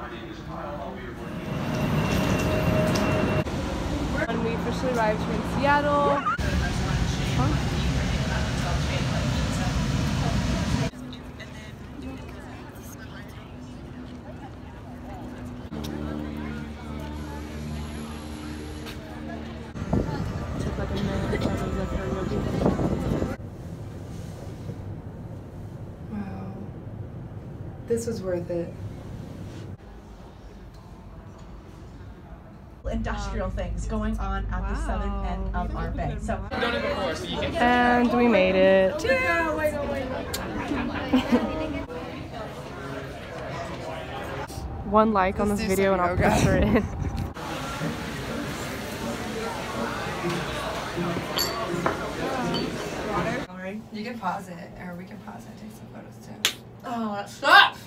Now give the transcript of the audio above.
And we officially arrived here in Seattle. Took like a minute. Wow. This was worth it. Industrial things going on at the southern end of our bay. So And we made it. One like on this video and I'll push her in. You can pause it, or we can pause it and take some photos too. oh, that sucks.